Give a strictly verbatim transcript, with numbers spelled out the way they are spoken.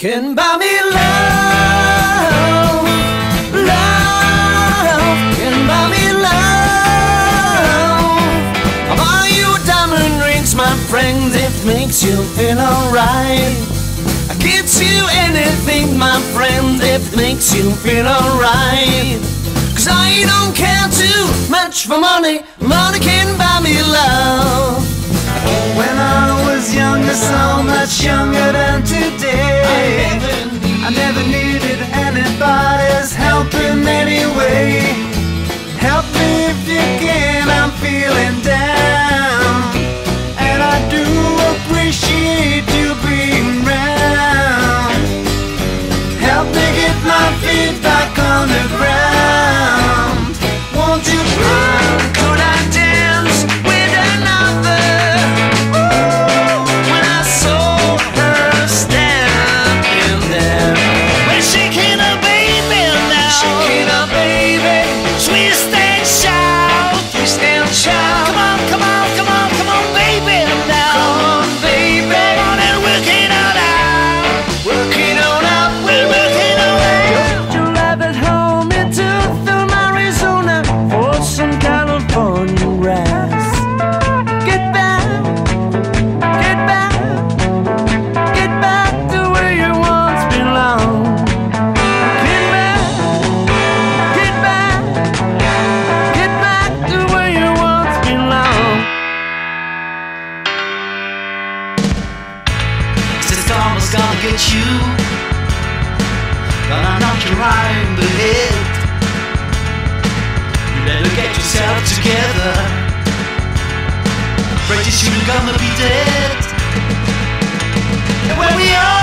can buy me love, love can buy me love. I'll buy you diamond rings, my friend, if it makes you feel alright. I'll get you anything, my friend, if it makes you feel alright. Cause I don't care too much for money, money can buy me love. When I was younger, so much younger than today, I never needed anybody's help in any way. Help me if you can, I'm feeling down, and I do appreciate you being round. Help me get my feet back on the ground. Won't you please? Could I dance with another? Ooh, when I saw her standing there, when shaking her baby now, shaking her baby, twist and shout, twist and shout. Come on, come on, come on, come on, baby now. Come on, baby. Come on and work it on out, work it on out, we're working on out. You live at home in Tucson, Arizona, for some California rice. Get back, get back, get back to where you once belonged. Get back, get back, get back to where you once belonged. Says karma's gonna get you, gonna knock you right in the head. You better get yourself together, pretty soon you're gonna be dead. And when we all